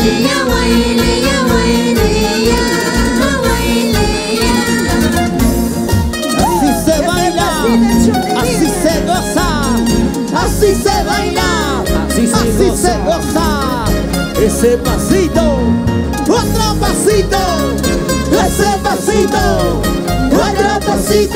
Así se baila, así se goza. Ese pasito, otro pasito, ese pasito, otro pasito.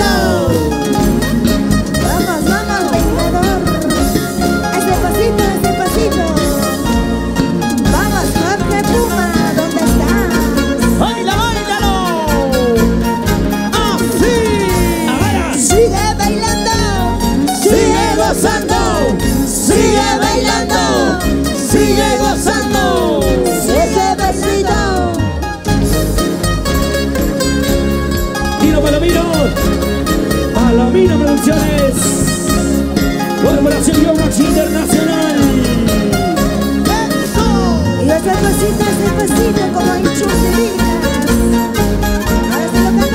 Vamos, vamos, bailador. Ese pasito, ese pasito. Vamos, Jorge Puma, ¿dónde estás? ¡Baila, bailalo! ¡Así! Ahora. Sigue bailando, ¡Sigue gozando! ¡Sigue bailando! ¡Sigue gozando! ese pasito. Tiro Palomino. Palomino Producciones. Corporación Yomax Internacional. ¡Eso! Y ese pasito como en chusilitas. Ahora se lo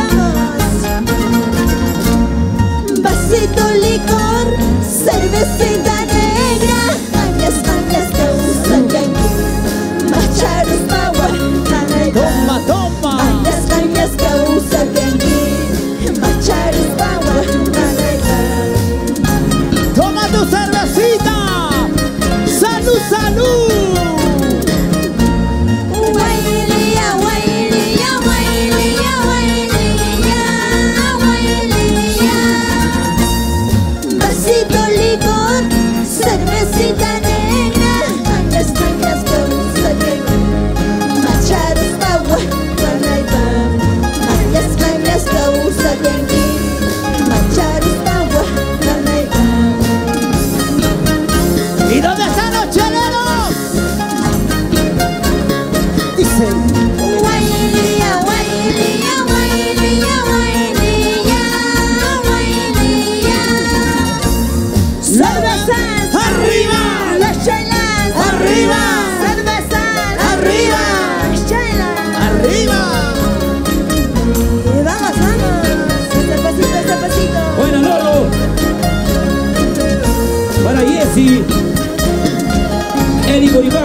cantamos. Vasito licor, cervecita negra. Mañas, mañas que usan yanqui. Macharos power, ¡Toma, toma! mañas, mañas que usan yanqui. Macharos power, ¡Toma tu cervecita! ¡Salud, salud! Wailia, wailia, wailia, wailia, wailia. Vasito licor, cervecita negra. Mañas, mañas que usa yanqui. Macharos power, mañas, mañas que usa yanqui. Macharos power, ¿Y dónde están los cheleros? Dice. Wailia, wailia, wailia, wailia, wailia. Cervezas ¡Arriba! las chelas ¡Arriba! Cervezas ¡Arriba! las chelas. ¡Arriba! Y vamos, vamos. Ese pasito, ese pasito. Buena Loro. Para Jessy. Eric Uribán.